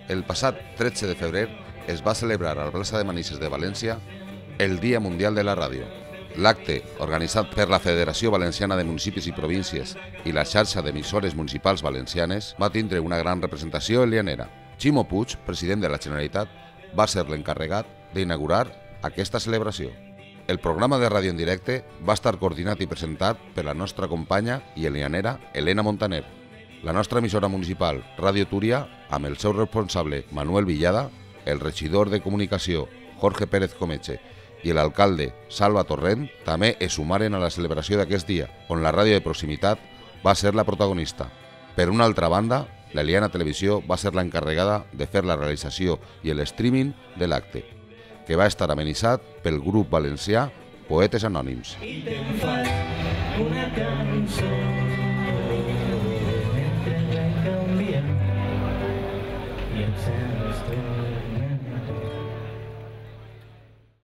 El passat 13 de febrer es va celebrar a la plaça de Manises de València el Dia Mundial de la Ràdio. L'acte, organitzat per la Federació Valenciana de Municipis i Províncies i la xarxa d'emissores municipals valencianes, va tindre una gran representació en Llanera. Ximo Puig, president de la Generalitat, va ser l'encarregat d'inaugurar aquesta celebració. El programa de ràdio en directe va estar coordinat i presentat per la nostra companya i llanera Elena Montaner. La nostra emissora municipal, Ràdio Túria, amb el seu responsable Manuel Villada, el regidor de comunicació Jorge Pérez Comeche i l'alcalde Salva Torrent, també es sumaren a la celebració d'aquest dia, on la ràdio de proximitat va ser la protagonista. Per una altra banda, l'Eliana Televisió va ser l'encarregada de fer la realització i el streaming de l'acte, que va estar amenitzat pel grup valencià Poetes Anònims. I te'n faig una cançó mentre la canviem i encenes tot.